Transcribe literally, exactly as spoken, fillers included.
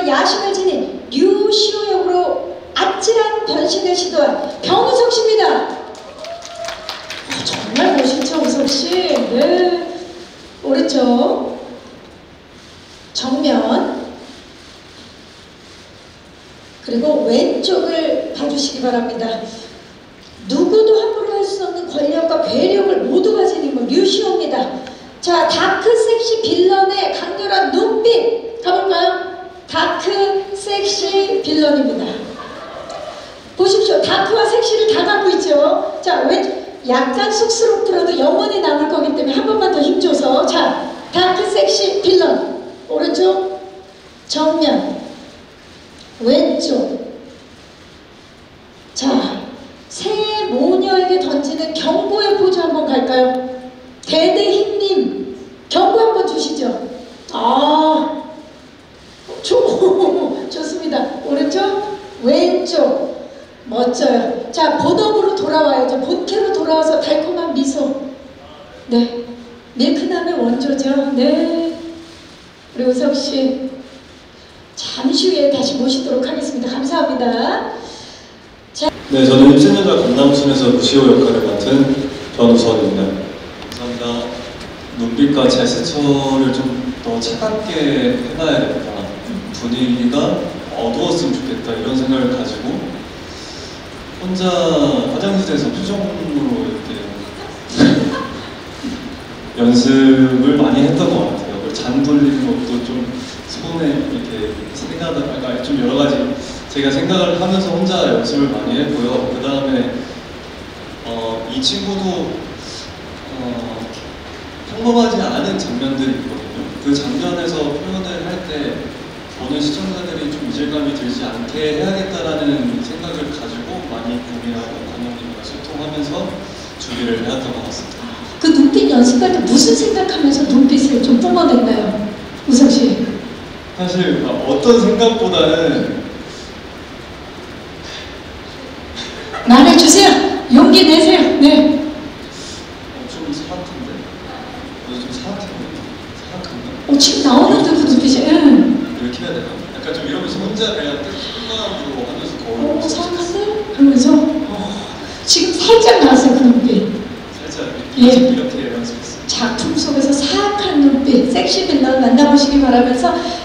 영화에서 야심을 지닌 류시오 역으로 아찔한 변신을 시도한 변우석 씨입니다. 어, 정말 멋있죠, 우석 씨. 네. 오른쪽 정면, 그리고 왼쪽을 봐주시기 바랍니다. 누구도 함부로 할 수 없는 권력과 괴력을 모두 가진 인물 류시오입니다. 자, 다크 섹시 빌런의 강렬한 눈빛 가볼까요? 다크 섹시 빌런입니다. 보십시오. 다크와 섹시를 다 갖고 있죠. 자, 왜 약간 쑥스럽더라도 영원히 남을 거기 때문에 한 번만 더 힘줘서. 자, 다크 섹시 빌런 오른쪽 정면, 왼쪽. 자, 새 모녀에게 던지는 경고의 포즈 한번 갈까요? 대대힘님 경고 한번 주시죠. 아, 좋, 좋습니다. 오른쪽, 왼쪽. 멋져요. 자, 본업으로 돌아와야죠. 본캐로 돌아와서 달콤한 미소. 네, 밀크남의 원조죠. 네, 우리 우석씨 잠시 후에 다시 모시도록 하겠습니다. 감사합니다. 자. 네, 저는 일신년자 강남순에서 무시오 역할을 맡은 변우석입니다. 감사합니다. 눈빛과 제스처를 좀 더 차갑게 해놔야겠다. 분위기가 어두웠으면 좋겠다. 이런 생각을 가지고 혼자 화장실에서 표정으로 이렇게 연습을 많이 했던 것 같아요. 그리고 잔 돌리는 것도 좀 손에 이렇게 생각하다가 좀 여러 가지 제가 생각을 하면서 혼자 연습을 많이 했고요. 그 다음에 어, 이 친구도 어, 평범하지 않은 장면들이 있거든요. 그 장면에서 표현을 할 때 보는 시청자들이 좀 이질감이 들지 않게 해야겠다라는 생각을 가지고 많이 고민하고 감독님과 소통하면서 준비를 해왔던 것 같습니다. 그 눈빛 연습할 때 무슨 생각하면서 눈빛을 좀 뿜어냈나요? 우석 씨. 사실 어떤 생각보다는 말해주세요. 용기 내세요. 네. 어, 좀 사악한데? 어, 좀 사악한데? 사악한데? 어, 지금 나오는데 그 눈빛이. 응. 이렇게 해야 되나? 약간 좀 이러면서 혼자 그냥 뜻마음으로 하면서 거울 어, 사악한데? 그러면서 어, 지금 살짝 나왔어요. 그 눈빛. 살짝 예. 이렇게 연습했어요. 작품 속에서 사악한 눈빛, 섹시 빌런 만나보시기 바라면서